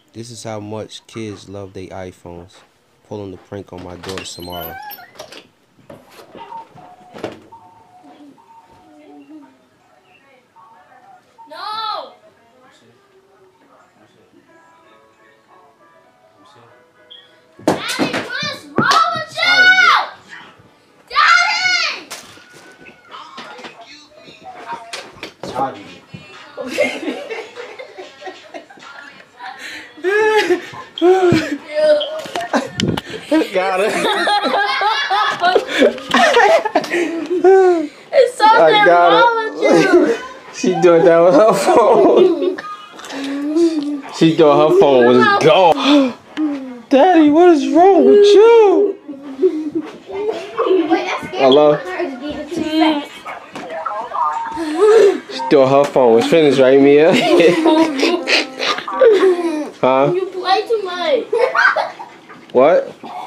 This is how much kids love their iPhones. Pulling the prank on my daughter Samara. No! Daddy, what is wrong with you? Daddy! Charging it. Got it. It's something wrong with you. She doing that with her phone. She thought her phone was gone. Daddy, what is wrong with you? Hello? She thought her phone was finished, right, Mia? Huh? You play too much. What?